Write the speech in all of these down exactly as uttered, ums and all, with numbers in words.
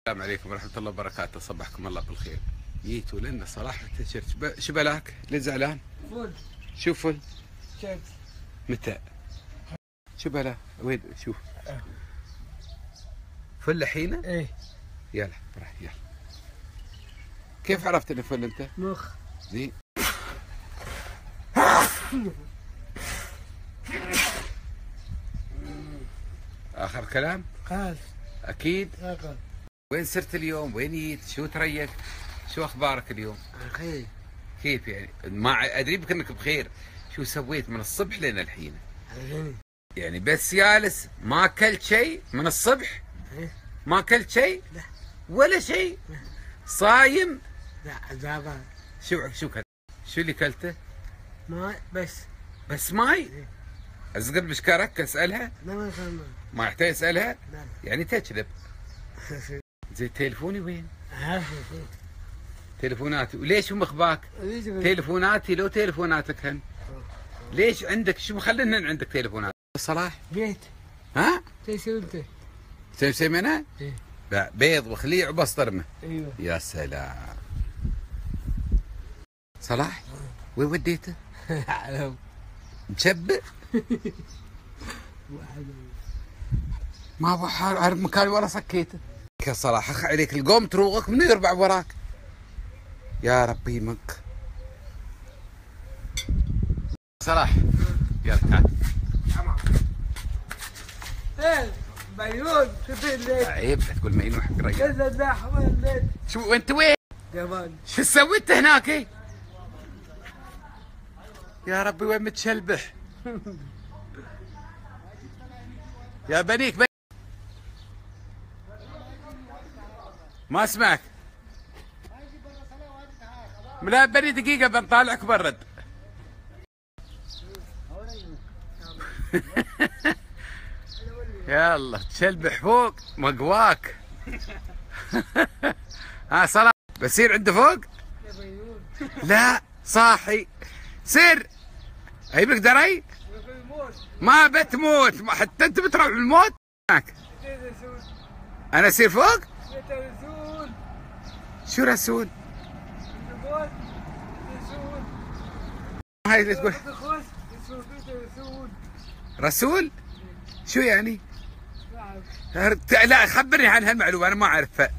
السلام عليكم ورحمة الله وبركاته، صبحكم الله بالخير. جيتوا لنا صراحة تيشيرت، شو بلاك؟ ليه زعلان؟ فل. شو فل؟ شيرت. متى؟ شو بلا؟ وين؟ شوف. فل الحين؟ ايه. يلا راح يلا. كيف عرفت انه فل انت؟ مخ. زين. آخر كلام؟ خلاص. أكيد؟ أكل. وين صرت اليوم؟ وين جيت؟ شو تريك؟ شو أخبارك اليوم؟ بخير. كيف يعني؟ ما أدري بك إنك بخير، شو سويت من الصبح لين الحين؟ يعني بس جالس ما أكلت شيء من الصبح؟ ايه. ما أكلت شيء؟ لا. ولا شيء؟ صايم؟ لا زعبان. شو شو كلت؟ شو اللي كلته؟ ماء بس. بس ماي؟ ايه. أزقل بشكرك أسألها؟ لا ما كان ماء. ما يحتاج أسألها؟ لا. يعني تكذب. زين تليفوني وين؟ تليفوناتي، وليش مخباك؟ تليفوناتي لو تليفوناتك هن. ليش عندك شو مخلينا عندك تليفونات؟ صلاح؟ بيت. ها؟ تسويته. تسوي شيء منها؟ ايه. لا بيض وخليع وبسطرمه. ايوه. يا سلام. صلاح؟ وين وديته؟ علم. مشبع؟ ما ابغى اعرف مكان ورا سكيته. يا صلاح اخ عليك القوم تروقك منو يربع وراك؟ يا ربي يمك. صلاح يلا تعال. ايه مليون شوف الليل. عيب لا تقول مينوح حق رجال. كذا زحمه الليل. شو وانت وين؟ جمال. شو سويت هناك؟ ايه؟ يا ربي وين متشلبح؟ يا بنيك بنيك. ما اسمعك. لا بني دقيقة بنطالعك برد. يلا تشلبح فوق مقواك. ها صلاح بسير عنده فوق؟ لا صاحي. سير. اجيب لك دري؟ ما بتموت، حتى انت بتروح بالموت. انا اسير فوق؟ شو رسول؟ هاي اللي تقول رسول؟ شو يعني؟ لا خبرني عن هالمعلومة انا ما اعرفها.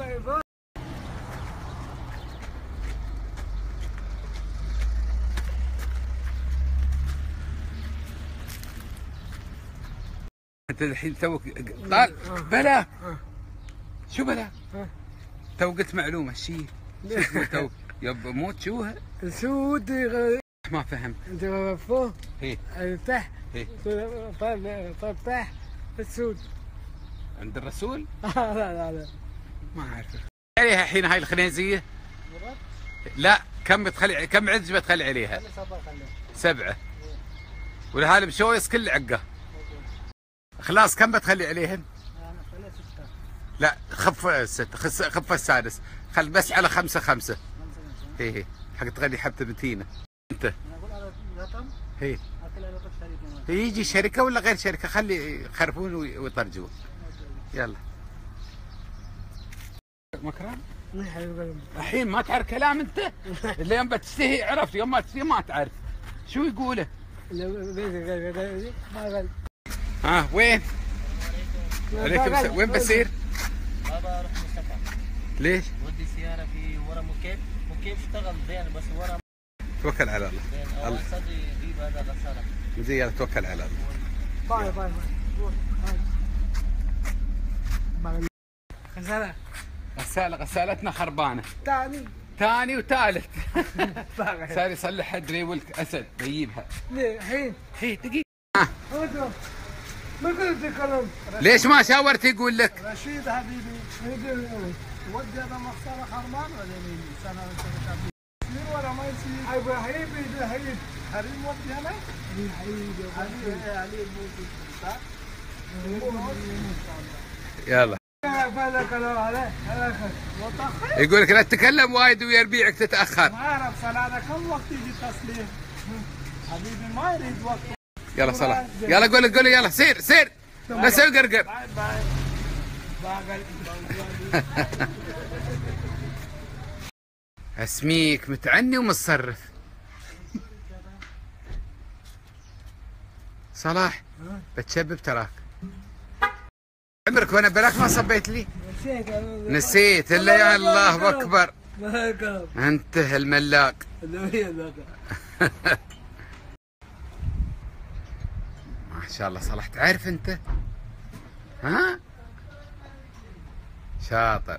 انت الحين توك طال بلا. شو بلا؟ تو قلت معلومة شي تو يب موت شوها؟ سود. ما فهمت. انت فوق؟ ايه. تحت؟ ايه. طيب تحت السود. عند الرسول؟ لا لا لا ما اعرف. عليها الحين هاي الخنيزية؟ لا كم بتخلي كم عزبة تخلي عليها؟ سبعة. والهالة بشويس كل عقه. خلاص كم بتخلي عليهن؟ لا خف الست خف السادس، خل بس على خمسة خمسة. هي هي حق تغني حبة بنتينة. انت هي يجي شركة ولا غير شركة؟ خلي يخرفون ويطرجون. يلا مكرم الحين ما تعرف كلام انت؟ اللي يوم بتستهي عرفت، يوم ما تستهي ما تعرف شو يقوله. ها وين؟ عليكم السلام. وين بسير؟ بابا اروح مستشفى. ليش؟ ودي سيارة في ورا مكيف، مكيف اشتغل زين بس ورا. توكل على الله. الله صدري يجيب هذا غسالة. زين يلا توكل على الله. باي باي باي. غسالة. غسالة غسالتنا خربانة. ثاني. ثاني وثالث. صار يصلحها دريولك اسد بيجيبها. ليه الحين؟ هي دقيقة. ما قلت كلام. ليش ما شاورت يقول لك؟ رشيد حبيبي ودي هذا مخسرة خرمان ولا مين؟ سنة يصير ولا ما يصير؟ أيوة حبيبي ده حبيبي حريم ودي هنا؟ حبيبي حبيبي علي يلا. بالك عليه يقول لك لا تتكلم وايد ويا ربيعك تتأخر. ما أعرف صلاة كم وقت يجي التصليح؟ حبيبي ما يريد وقت. يلا صلاح يلا قول قول يلا سير سير لا تسوي قرقر. باي باي. اسميك متعني ومتصرف. صلاح بتشبب تراك. عمرك وانا بلاك ما صبيت لي؟ نسيت نسيت الا يا الله اكبر. ما كان انت الملاق. ما شاء الله صلاح تعرف انت؟ ها؟ شاطر.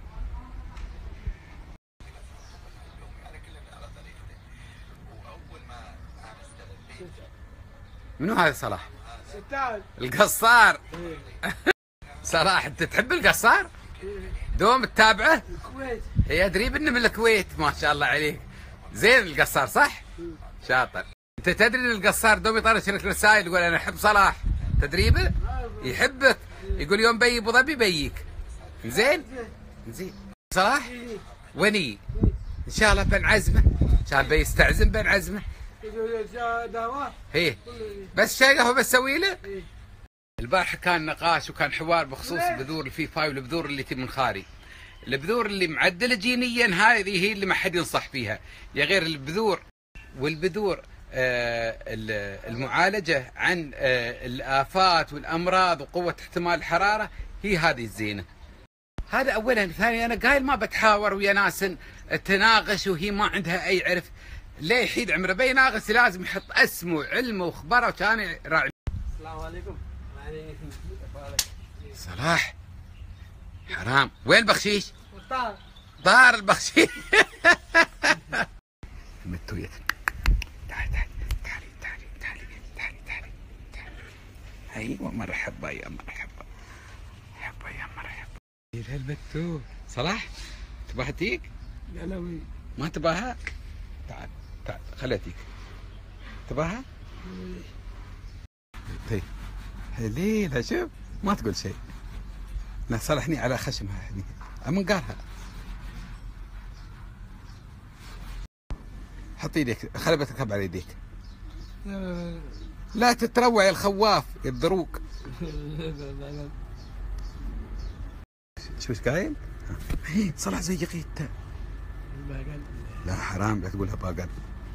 منو هذا صلاح؟ القصار. صلاح انت تحب القصار؟ دوم تتابعه؟ الكويت. هي ادري انه من الكويت. ما شاء الله عليك. زين القصار صح؟ شاطر. انت تدري ان القصار دوم يطرش لك رسائل يقول انا احب صلاح. تدري به؟ يحبك. يقول يوم بي ابو ظبي بيك. زين؟ زين. صلاح؟ وني. ان شاء الله بنعزمه. كان بيستعزم بنعزمه. هي بس شاي قهوه بسوي له؟ البارحه كان نقاش وكان حوار بخصوص بذور الفيفاي والبذور اللي تي من خاري. البذور اللي معدله جينيا هذه هي اللي ما حد ينصح فيها، يا غير البذور والبذور آه المعالجه عن آه الافات والامراض وقوه احتمال الحراره هي هذه الزينه. هذا اولا. ثانيا انا قايل ما بتحاور ويا ناس تناقش وهي ما عندها اي عرف. ليه يحيد عمره بيناقش لازم يحط اسمه وعلمه وخبره وكان راعي. السلام عليكم. صلاح حرام. وين البخشيش؟ طار طار البخشيش. متوية. تعالي تعالي تعالي تعالي تعالي تعالي تعالي تعالي. ايوه مرحبا يا مرحبا. مرحبا يا مرحبا. هالمتو. صلاح تباها تيك؟ لا لا وين؟ ما تباها؟ تعال تعال خليها تيك. تباها؟ طيب. ليه شوف ما تقول شيء. لا صلحني على خشمها هني. من قالها. حط يديك خلي بتركب على يديك. لا تتروع يا الخواف يبذروك. شو ايش قايل؟ صلاح زي قيته. لا حرام لا تقولها باقل.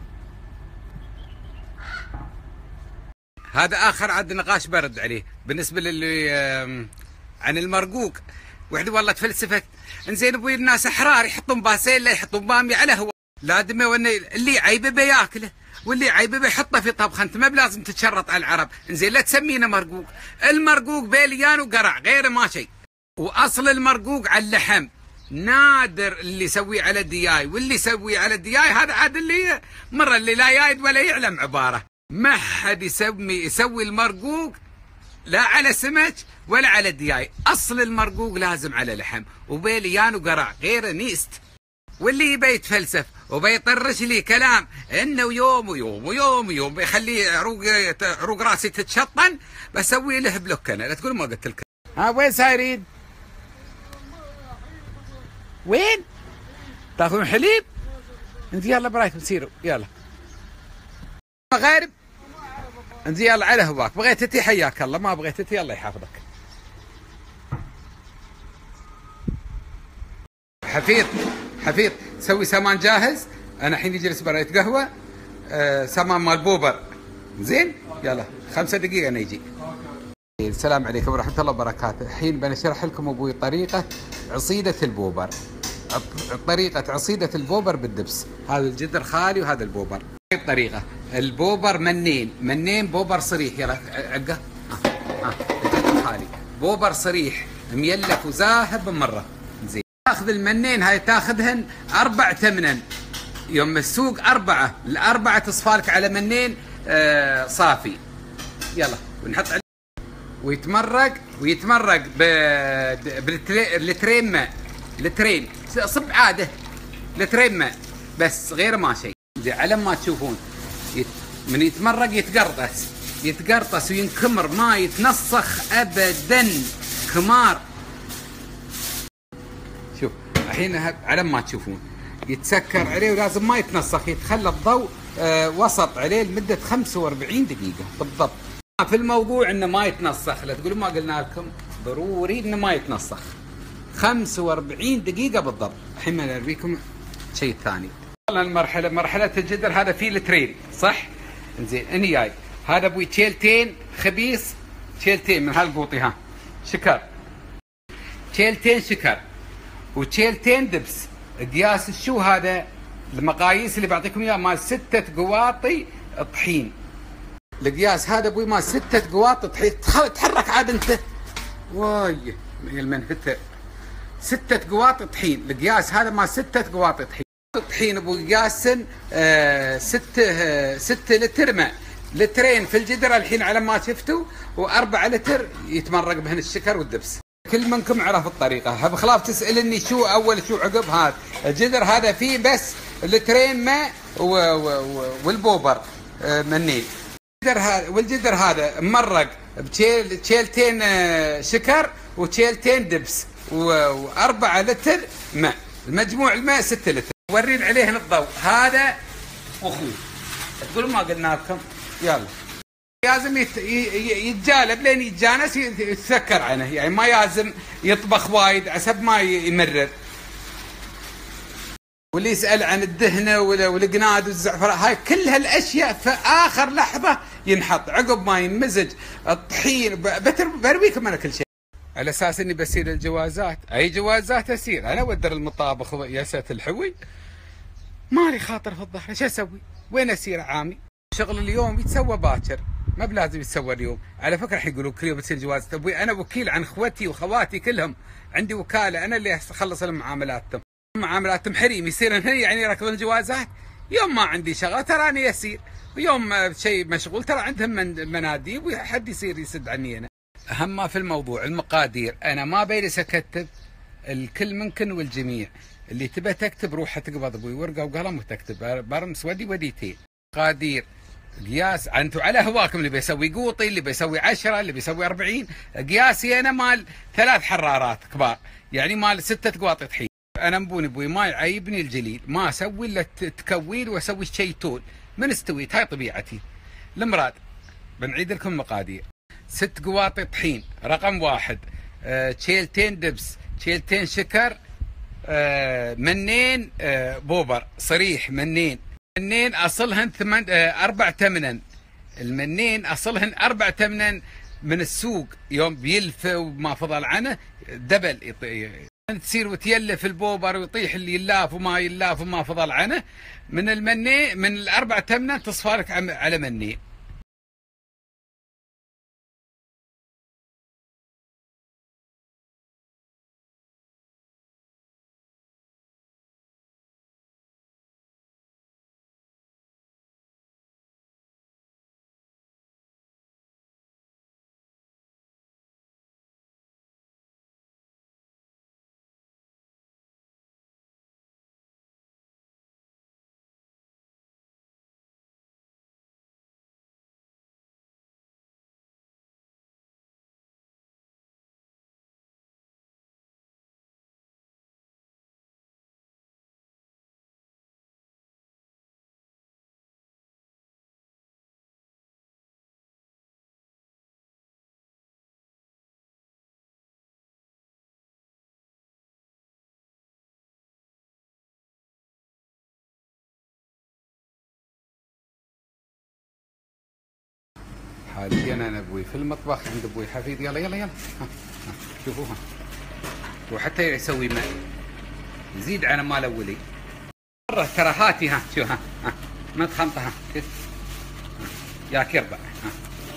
هذا اخر عاد نقاش برد عليه بالنسبه للي عن المرقوق. وحده والله تفلسفت. انزين ابوي الناس احرار يحطون باسين لا يحطون بامي على هو. لا دمي اللي عيبه بياكله واللي عيبه بيحطه في طبخه. انت ما بلازم تتشرط على العرب. انزين لا تسمينا مرقوق. المرقوق بيليان وقرع غير ما شيء. واصل المرقوق على اللحم. نادر اللي يسويه على الدياي واللي يسويه على الدياي هذا عاد اللي مره اللي لا يايد ولا يعلم عباره. ما حد يسوي يسوي المرقوق لا على سمك ولا على الدياي. اصل المرقوق لازم على لحم وبيليان وقرع غير نيست. واللي يبي يتفلسف وبيطرش لي كلام انه يوم ويوم ويوم ويوم بيخلي عروق عروق راسي تتشطن بسوي له بلوك. انا لا تقول ما قلت لك. ها وين سايرين؟ وين؟ تاخذون حليب؟ انت يلا برايكم سيروا يلا. مغارب؟ انت يلا على هواك. بغيت تتي حياك الله، ما بغيت تتي الله يحفظك. حفيظ حفيظ سوي سامان جاهز. انا الحين يجلس بريت قهوه. آه سامان مال بوبر. زين؟ يلا خمسة دقيقة انا يجي. السلام عليكم ورحمة الله وبركاته. الحين بنشرح لكم ابوي طريقة عصيدة البوبر. طريقة عصيدة البوبر بالدبس. هذا الجدر خالي وهذا البوبر. طريقة البوبر منين منين بوبر صريح. يلا عقه. ها الجدر خالي بوبر صريح ميلف وزاهب مرة. زين. تاخذ المنين هاي تاخذهن أربع تمنا. يوم السوق أربعة الأربعة تصفالك على منين آه صافي. يلا ونحط عليه ويتمرق ويتمرق باللترين ماء. لترين صب عاده لترين ماء بس غير ما شيء. على ما تشوفون يت... من يتمرق يتقرطس يتقرطس وينكمر ما يتنسخ ابدا كمار. شوف الحين على ما تشوفون يتسكر عليه ولازم ما يتنسخ. يتخلى الضوء آه وسط عليه لمده خمسة وأربعين دقيقه بالضبط. في الموضوع انه ما يتنسخ. لا تقولوا ما قلنا لكم ضروري انه ما يتنسخ. خمسة وأربعين دقيقة بالضبط. الحين انا اريكم شيء ثاني. وصلنا المرحلة مرحلة الجدر، هذا فيه الترين صح؟ زين اني جاي هذا ابوي تشيلتين خبيص، تشيلتين من هالقوطي ها شكر، تشيلتين شكر وتشيلتين دبس. قياس شو هذا؟ المقاييس اللي بعطيكم اياها مال ستة قواطي طحين. القياس هذا ابوي مال ستة قواطي طحين. تحرك عاد انت واي المنهتة. ستة قواطي طحين، القياس هذا مال ستة قواطي طحين. طحين ابو قياس آه ستة آه ستة لتر ماء، لترين في الجدر الحين على ما شفتوا، وأربعة لتر يتمرق بهن الشكر والدبس. كل منكم عرف الطريقة، بخلاف تسألني شو أول شو عقب. هذا الجدر هذا فيه بس لترين ماء والبوبر آه منين. الجدر هذا والجدر هذا مرق بتشيلتين آه شكر وتشيلتين دبس وأربعة لتر ماء، المجموع الماء ستة لتر. ورين عليهن الضوء هذا واخوه. تقولوا ما قلنا لكم؟ يلا لازم يتجالب لين يتجانس يتذكر عنه، يعني ما لازم يطبخ وايد عسب ما يمرر. واللي يسأل عن الدهنة والقناد والزعفران هاي كل هالاشياء في اخر لحظة ينحط عقب ما ينمزج الطحين. برويكم انا كل شيء على اساس اني بسير الجوازات. اي جوازات اسير انا ودر المطابخ ياسة الحوي، مالي خاطر في الظهر. شو اسوي؟ وين اسير عامي؟ شغل اليوم يتسوى باكر، ما بلازم يتسوى اليوم. على فكره الحين يقولوا كل يوم بتصير جواز. ابوي انا وكيل عن اخوتي وخواتي كلهم، عندي وكاله انا اللي اخلص لهم معاملاتهم. معاملاتهم حريم يصير هني يعني يركضون الجوازات. يوم ما عندي شغله تراني اسير، ويوم شيء مشغول ترى عندهم مناديب وحد يصير يسد عني انا. اهم ما في الموضوع المقادير. انا ما بيلس اكتب، الكل ممكن والجميع. اللي تبى تكتب روح تقبض ابوي ورقه وقلم وتكتب برمس ودي وديتين. مقادير قياس انتم على هواكم، اللي بيسوي قوطي، اللي بيسوي عشرة، اللي بيسوي أربعين. قياسي انا مال ثلاث حرارات كبار، يعني مال ستة قواطي طحين. انا مبوني ابوي ما يعيبني الجليل، ما اسوي الا تكويل واسوي شيء تول من استويت. هاي طبيعتي. المراد بنعيد لكم المقادير. ست قواطي طحين رقم واحد، آه، تشيلتين دبس، تشيلتين شكر، آه، منين آه، بوبر صريح، منين منين اصلهن ثمان آه، اربع تمنن. المنين اصلهن اربع تمنن من السوق، يوم بيلفى وما فضل عنه دبل تصير وتيلف البوبر ويطيح اللي يلاف وما يلاف وما فضل عنه. من المني من الاربع تمنن تصفى لك على منين. حاليا انا ابوي في المطبخ عند ابوي حفيد. يلا يلا يلا شوفوها. وحتى يسوي ماء يزيد عن مال اولي مره. ترى هاتي ها شو ها, ها. ما تخنطها يا كربع. ها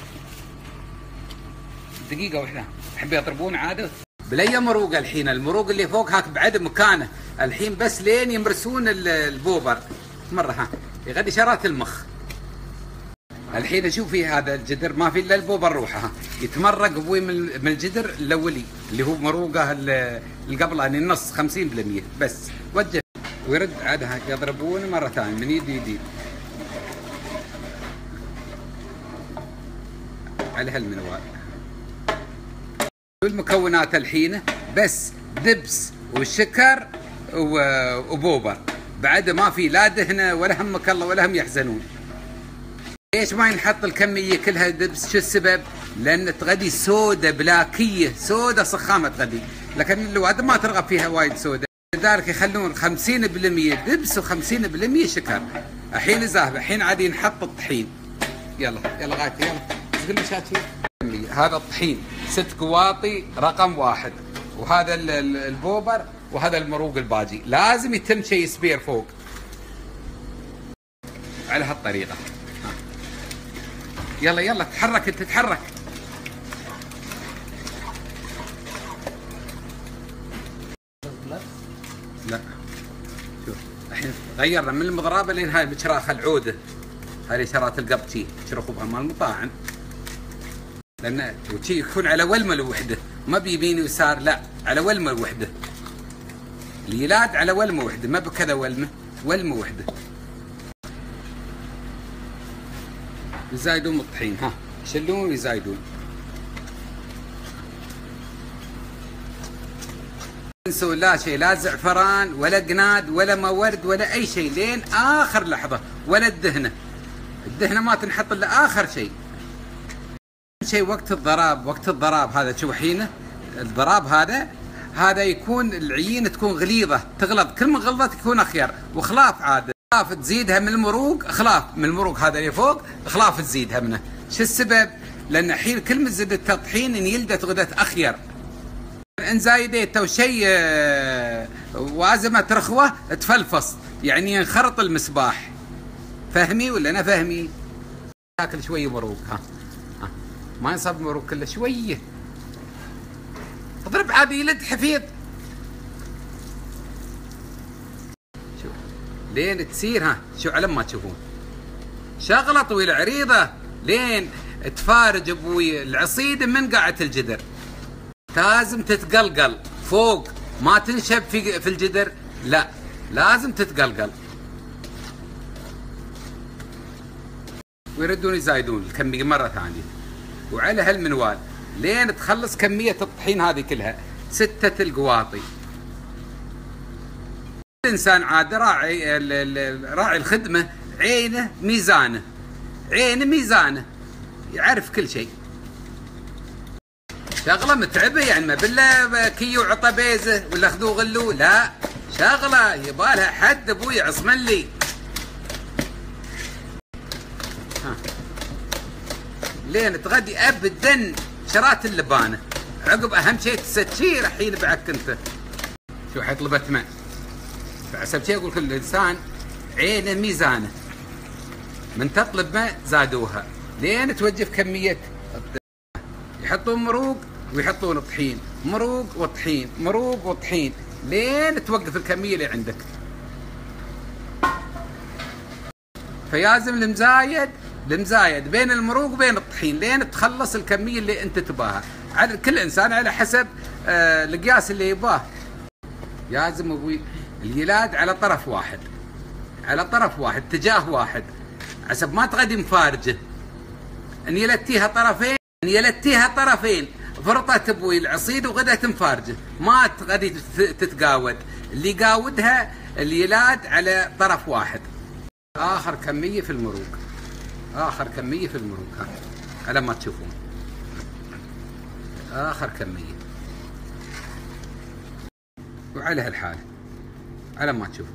دقيقه واحده حبي يضربون عاده بلي مروقه. الحين المروق اللي فوق هاك بعد مكانه الحين، بس لين يمرسون البوبر مره. ها يغدي شرات المخ. الحين اشوفي هذا الجدر ما في الا البوبر روحه يتمرق ابوي من الجدر الاولي اللي هو مروقه اللي قبله يعني النص خمسين بالمئة بس. وجه ويرد عادها يضربونه مره ثانيه من يد يدين على هالمنوال. المكونات الحين بس دبس وشكر وبوبر، بعد ما في لا دهنه ولا همك الله ولا هم يحزنون. ليش ما ينحط الكميه كلها دبس؟ شو السبب؟ لان تغدي سودة بلاكيه، سودة صخامه تغدي. لكن الواد ما ترغب فيها وايد سوداء، لذلك يخلون خمسين بالمية دبس وخمسين بالمية شكر. الحين زاهبه، الحين عادي نحط الطحين. يلا يلا غايتي يلا قل لي شاتي. هذا الطحين ست قواطي رقم واحد، وهذا البوبر، وهذا المروق الباجي. لازم يتم شيء سبير فوق على هالطريقة. يلا يلا تحرك انت تتحرك. لا شوف الحين غيرنا من المضرابة لين هاي بشراخ العودة، هذه شرات القبتي تشرخوا مال المطاعم، لان وشي يكون على ولمه الوحده، ما بيمين ويسار، لا على ولمه الوحده. اليلاد على ولمه وحده، ما بكذا ولمه، ولمه وحده. يزايدون الطحين، ها يشلون ويزايدون. تنسوا لا شيء، لا زعفران ولا قناد ولا مورد ولا اي شيء لين اخر لحظه، ولا الدهنه. الدهنه ما تنحط الا اخر شيء. شيء وقت الضراب، وقت الضراب هذا شوف حينه الضراب هذا هذا يكون العيين تكون غليظه، تغلط، كل ما غلظت يكون اخير. وخلاف عاده، خلاف تزيدها من المروق، خلاف من المروق هذا اللي فوق، خلاف تزيدها منه. شو السبب؟ لان حين كل ما زدت الطحين ان يلدت غدت اخير. ان زايدته شيء وازمه رخوه تفلفص، يعني ينخرط المسباح. فهمي ولا انا فهمي؟ تاكل شويه مروق، ها ها ما ينصب مروق كله، شويه اضرب عادي يلد حفيظ. شوف لين تصير، ها شو على ما تشوفون شغله طويله عريضه لين تفارج ابوي العصيده من قاعه الجدر. لازم تتقلقل فوق، ما تنشب في في الجدر، لا لازم تتقلقل. ويردون يزايدون الكميه مره ثانيه، وعلى هالمنوال لين تخلص كميه الطحين هذه كلها، ستة القواطي. الانسان عاد راعي راعي الخدمه، عينه ميزانه، عينه ميزانه، يعرف كل شيء. شغله متعبه يعني، ما بالله كيو عطى بيزه ولا خذوه غلوه، لا شغله يبالها حد ابوي عصمن لي. ها لين تغدي ابدا شرات اللبانه، عقب اهم شيء تستشير الحين بعك انت. شو حيطلبت ماء، فحسب شيء اقول كل انسان عينه ميزانه، من تطلب ماء زادوها لين توجف كميه. يحطون مروق ويحطون طحين، مروق وطحين، مروق وطحين، لين توقف الكميه اللي عندك. فيازم المزايد المزايد بين المروق وبين الطحين لين تخلص الكميه اللي انت تباها. على كل انسان على حسب آه القياس اللي يباه. لازم ابوي اليلاد على طرف واحد، على طرف واحد، اتجاه واحد، حسب ما تغدي مفارجه. ان يلتيها طرفين، ان يلتيها طرفين، فرطت ابوي العصيد وغدت مفارجه، ما تغدي تتقاود. اللي يقاودها اليلاد على طرف واحد. اخر كميه في المروق، اخر كميه في المروق، ها على ما تشوفون اخر كميه. وعلى هالحاله على ما تشوفون.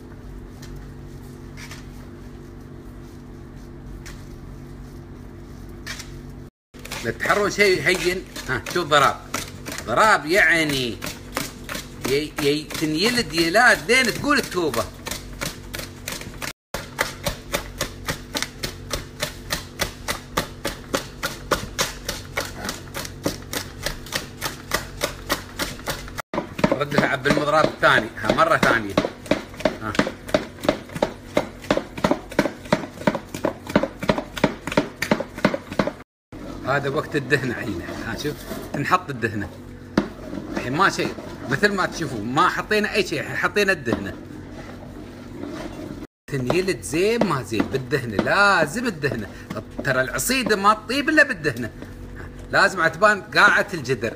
لا تحرون شيء هين. ها شو الضراب؟ ضراب يعني ي ي تنيلد يلاد لين تقول التوبه. ردها عب المضراب الثاني، ها مره ثانيه. ها هذا وقت الدهنه الحين. ها شوف نحط الدهنه الحين، ما شيء مثل ما تشوفون، ما حطينا اي شيء، حطينا الدهنه. تنيلد زين ما زين بالدهنه، لازم الدهنه، ترى العصيده ما تطيب الا بالدهنه، لازم عتبان قاعه الجدر.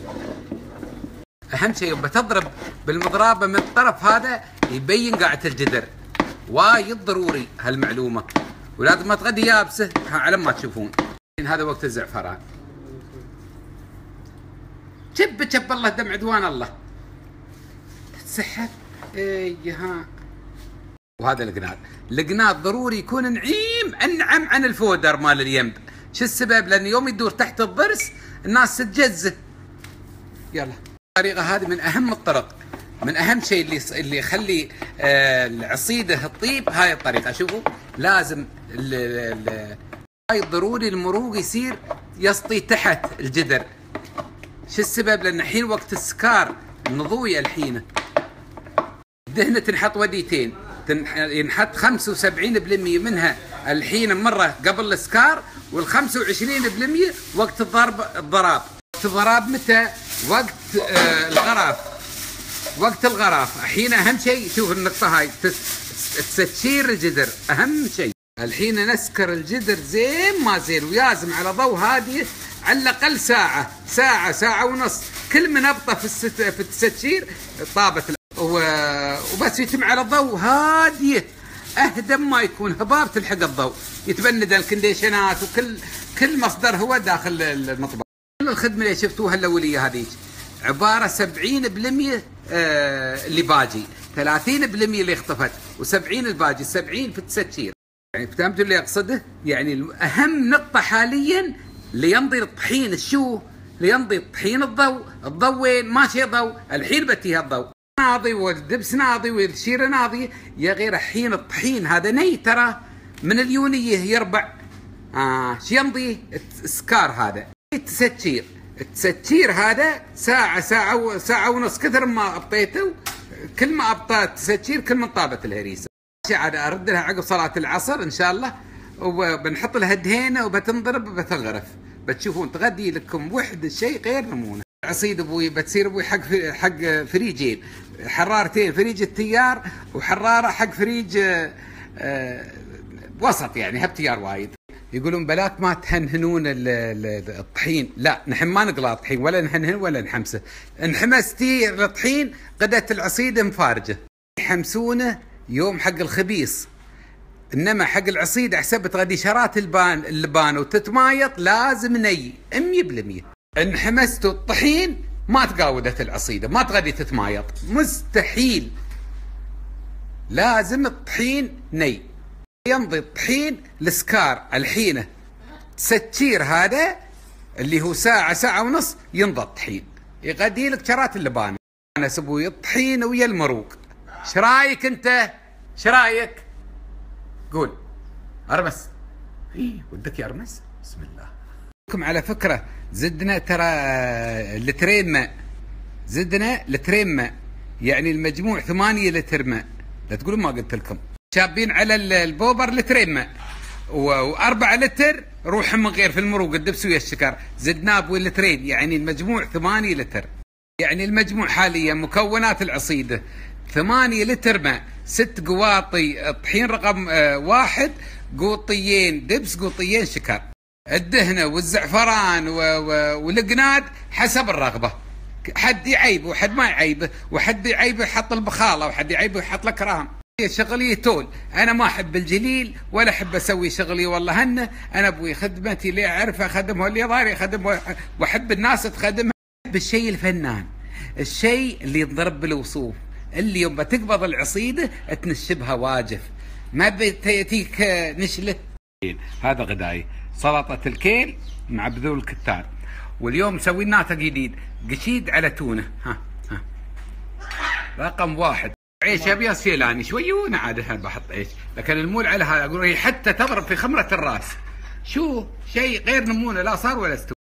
اهم شيء يوم بتضرب بالمضرابه من الطرف هذا يبين قاعه الجدر، وايد ضروري هالمعلومه. ولازم ما تغدي يابسه على ما تشوفون. هذا وقت الزعفران. شب شب الله دم عدوان الله تتسحب. اي ها. وهذا القناط، القناط ضروري يكون نعيم انعم عن الفودر مال الينب. شو السبب؟ لان يوم يدور تحت الضرس الناس تتجزه. يلا الطريقه هذه من اهم الطرق، من اهم شيء اللي اللي يخلي آه العصيده تطيب. هاي الطريقه شوفوا، لازم ال ال هاي ضروري المروق يصير يسطي تحت الجدر. شو السبب؟ لان الحين وقت السكار نضويه الحين الدهنه تنحط وديتين، ينحط خمسة وسبعين بالمئة منها الحين مره قبل السكار، وال خمسة وعشرين بالمئة وقت الضرب الضراب. وقت الضراب متى؟ وقت آه الغراف. وقت الغراف الحين اهم شيء. شوف النقطه هاي، تستشير الجدر اهم شيء. الحين نسكر الجدر زين ما زين، ويازم على ضوء هادي على الاقل ساعه ساعه ساعه ونص. كل من نبطه في الست في التستشير طابت، وبس يتم على ضوء هاديه اهدم ما يكون، هباب تلحق الضوء، يتبند الكنديشنات وكل كل مصدر هو داخل المطبخ. كل الخدمه اللي شفتوها الاوليه هذيك عباره سبعين بالمئة آه اللي باجي، ثلاثين بالمئة اللي اختفت، وسبعين الباجي. سبعين في التستشير. يعني فهمتوا اللي اقصده؟ يعني اهم نقطه حاليا ليمضي الطحين الشو؟ ليمضي الطحين الضوء. الضوء وين؟ ماشي ضوء، الحين بتيها الضوء ناضي والدبس ناضي والشيره ناضي. يا غير الحين الطحين هذا ني ترى من اليونيه يربع. اه شو يمضي؟ السكار هذا التستشير. التستشير هذا ساعه ساعه وساعه ونص. كثر ما ابطيته كل ما ابطأ التستشير كل ما طابت الهريسه. عاد ارد لها عقب صلاه العصر ان شاء الله، وبنحط لها دهينه وبتنضرب وبتنغرف. بتشوفون تغدي لكم وحده شيء غير نمونه. عصيد ابوي بتصير ابوي حق حق فريجين، حرارتين، فريج التيار وحراره حق فريج آه آه وسط، يعني هب تيار وايد. يقولون بلاك ما تهنهنون الطحين. لا نحن ما نقلى الطحين ولا نهنهن ولا نحمسه. انحمستي الطحين قدت العصيده مفارجه، يحمسونه يوم حق الخبيص. انما حق العصيده حسب تغدي شرات البان اللبان وتتمايط لازم ني مية بالمية. انحمستوا الطحين ما تقاودت العصيده، ما تغدي تتمايط، مستحيل. لازم الطحين ني. يمضي الطحين السكار الحين تستشير هذا اللي هو ساعه ساعه ونص ينضى الطحين، يغدي لك شرات اللبان. انا سبوي الطحين ويا المروق. ايش رايك انت؟ ايش رايك؟ قول. ارمس. اي ودك يا ارمس؟ بسم الله. لكم على فكره زدنا ترى لترين ماء، زدنا لترين ماء، يعني المجموع ثمانية لتر ماء. لا تقولون ما قلت لكم. شابين على البوبر لترين ماء وأربعة لتر روح من غير في المروق الدبس ويا الشكر، زدناه بوي لترين، يعني المجموع ثمانية لتر. يعني المجموع حاليا مكونات العصيده ثمانية لتر ماء، ست قواطي طحين رقم واحد، قوطيين دبس، قوطيين شكر، الدهنه والزعفران والقناد حسب الرغبه. حد يعيبه وحد ما يعيبه، وحد يعيبه يحط البخاله، وحد يعيبه يحط لك رام. شغلي تول. انا ما احب الجليل ولا احب اسوي شغلي والله هنه. انا ابوي خدمتي اللي اعرفها اخدمها، اللي ضاري اخدمها، واحب الناس تخدمها. بالشيء الفنان، الشيء اللي ينضرب بالوصوف، اللي يوم تقبض العصيده تنشبها واجف، ما بتيتيك نشله. هذا غداي سلطه الكيل مع بذور الكتار. واليوم مسوي ناتج جديد، قشيد على تونه. ها ها رقم واحد. عيش ابيض سيلاني شويونه عاد بحط عيش، لكن المول على هذا اقول هي حتى تضرب في خمره الراس. شو شيء غير نمونه، لا صار ولا استوى.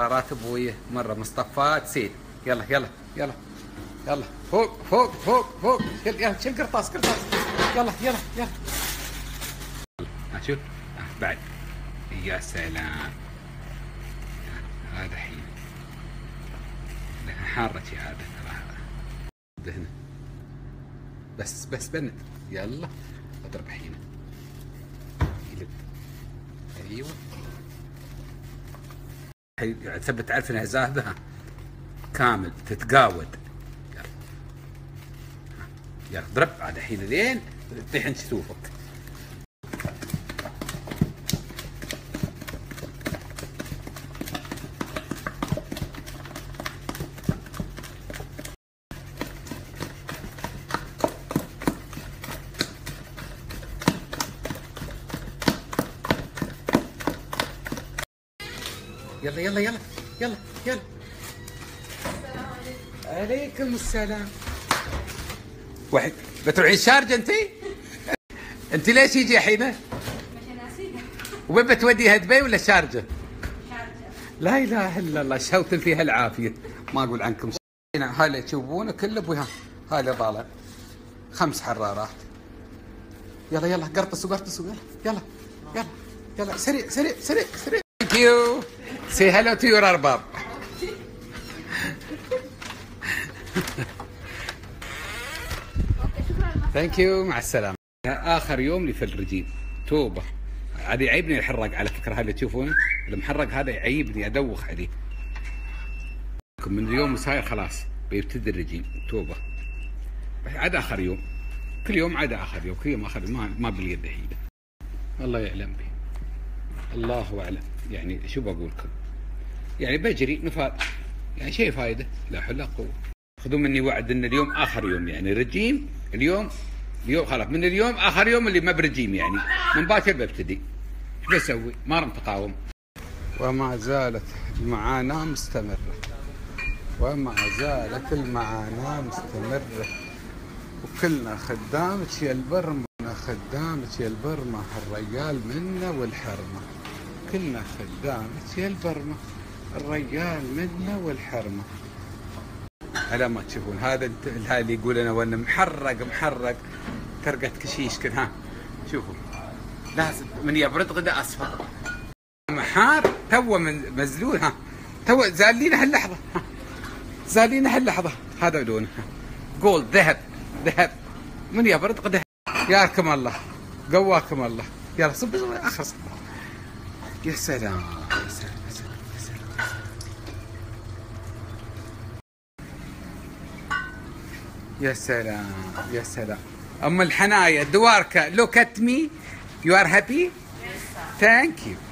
راتب ابويه مره مصطفى سيد. يلا يلا يلا يلا فوق فوق فوق فوق. يلا يلا شيل قرطاس قرطاس. يلا يلا يلا. شوف بعد. يا سلام. هذا حين حارة هذا دهنه. بس بس بند. يلا اضرب حين. يلد. ايوه. ثبت تعرف انها زاهده كامل تتقاود. يلا يلا اضرب عاد الحين لين تطيح شتوفك. يلا يلا يلا يلا يلا. السلام عليكم. عليكم السلام. واحد بتروحين الشارجة انت؟ انت ليش يجي الحين؟ مشان اسيبها. وين بتوديها دبي ولا الشارجة؟ شارجة. لا اله الا الله شوت فيها العافية ما اقول عنكم. هنا هاي اللي تشوفونه كله ابوها هاي اللي طالع خمس حرارات. يلا يلا قرطسوا قرطسوا يلا يلا يلا يلا سريع سريع سريع سريع. ثانك يو. Say hello to your أرباب. ثانك يو مع السلامة. آخر يوم لي في الرجيم توبة. عاد يعيبني الحراق على فكرة. هذا اللي تشوفونه المحرق هذا يعيبني أدوخ عليه. من اليوم صاير خلاص بيبتدي الرجيم توبة. عاد آخر يوم كل يوم عاد آخر يوم كل يوم آخر يوم ما ما باليد الحين. الله يعلم به. الله أعلم. يعني شو بقول لكم يعني بجري نفاذ يعني شيء فايده لا حول ولا قوه. خذوا مني وعد ان اليوم اخر يوم يعني رجيم. اليوم اليوم خلاص من اليوم اخر يوم اللي ما برجيم يعني من باكر ببتدي. ايش بسوي؟ ما رم تقاوم. وما زالت المعاناه مستمره. وما زالت المعاناه مستمره. وكلنا خدامك يا البرمه خدامك يا البرمه الرجال منا والحرمه. كلنا خدامك يا البرمه الرجال منا والحرمه. على ما تشوفون هذا هذا اللي يقول انا وانا محرق محرق ترقة كشيش كذا. ها شوفوا لازم من يبرد غدا اصفر محار تو من مزلول. ها تو زالينا هاللحظه. ها زالينا هاللحظه. هذا لونه جولد ذهب ذهب من يبرد غدا. ياكم الله قواكم الله. يلا صب اخر صب. يا سلام يا سلام يا سلام يا سلام يا سلام يا سلام. أم الحنايا دواركا look at me you are happy. Yes, sir. Thank you.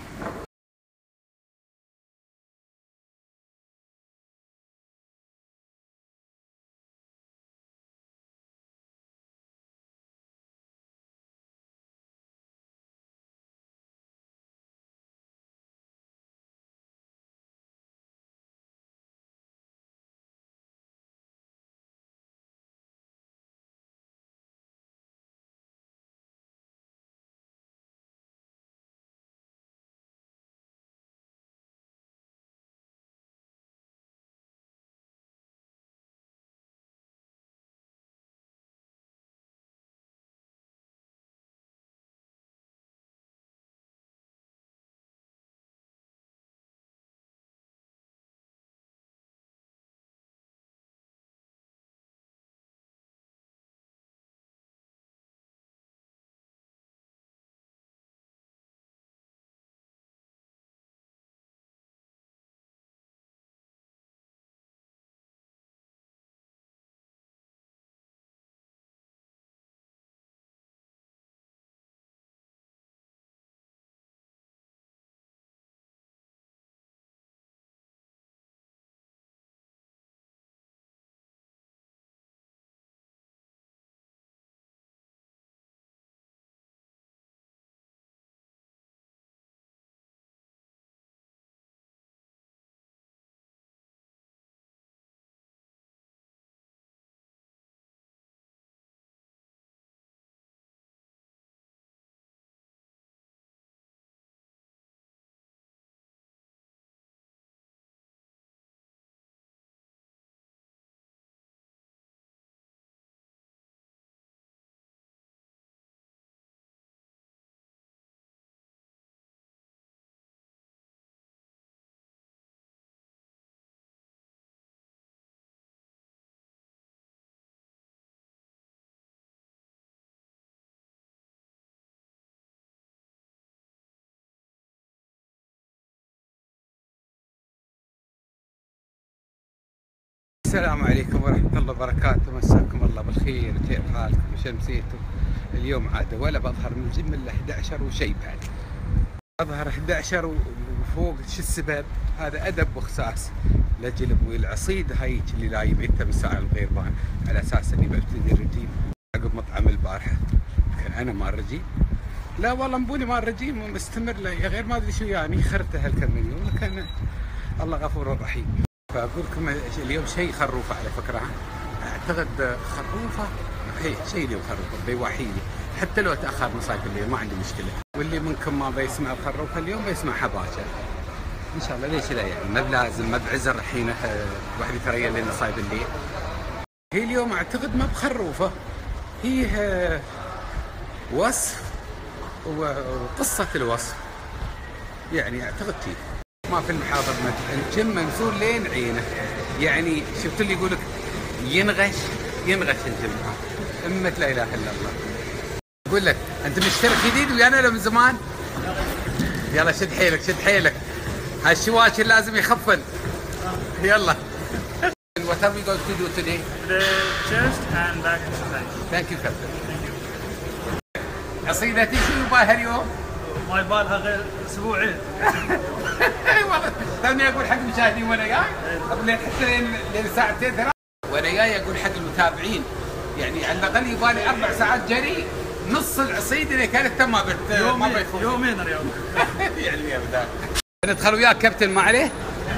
السلام عليكم ورحمة الله وبركاته، مساكم الله بالخير، كيف حالكم وشمسيتم؟ اليوم عاد ولا بظهر من الجيم الا احد عشر وشي بعد. اظهر احد عشر وفوق، شو السبب؟ هذا ادب واخساس لاجل ابوي العصيد هايك اللي لايم عندته من ساعة الغيربان على اساس اني ببتدي الرجيم عقب مطعم البارحة. كان انا مال رجيم؟ لا والله مبوني مال رجيم مستمر له غير ما ادري شو يعني، خرته هالكم من يوم، لكن الله غفور رحيم. فاقول لكم اليوم شيء خروفه على فكره، اعتقد خروفه هي شيء اليوم خروفه بيوحيلي، حتى لو تاخر نصايف الليل ما عندي مشكله، واللي منكم ما بيسمع الخروفه اليوم بيسمعها باكر ان شاء الله. ليش لا يعني، ما بلازم ما بعذر الحين واحد يتريا لي نصايف الليل. هي اليوم اعتقد ما بخروفه، هي وصف وقصه الوصف يعني، اعتقد كذا. ما في المحافظ الجم منثور لين عينه يعني، شفت اللي يقولك ينغش ينغش الجم، أمة لا إله إلا الله. أقول لك أنت مشترك جديد ويانا لو من زمان؟ يلا شد حيلك شد حيلك، هالشواشر لازم يخفن. يلا. What have we got to do today? The chest and back exercise. Thank you Captain. عصيدتي شو يباها اليوم؟ ما يبالها غير اسبوعين. والله توني اقول حق المشاهدين وانا جاي حتى لين لين ساعتين ثلاث وانا جاي اقول حق المتابعين يعني على الاقل يبالي اربع ساعات جري، نص العصيد اللي كانت ما بت ما بيخوف. يومين اليوم. يعني يا بدال ندخل وياك كابتن ما عليه.